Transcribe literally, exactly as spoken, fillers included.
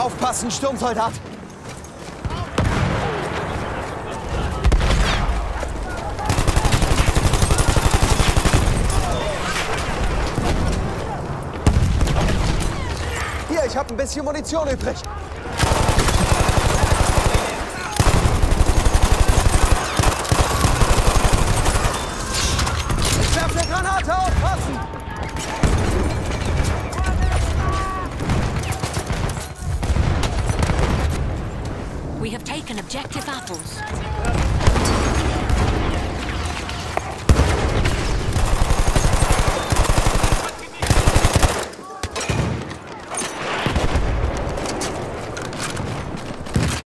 Aufpassen, Sturmsoldat! Hier, ich habe ein bisschen Munition übrig. Ich werfe eine Granate, aufpassen! We have taken objective apples.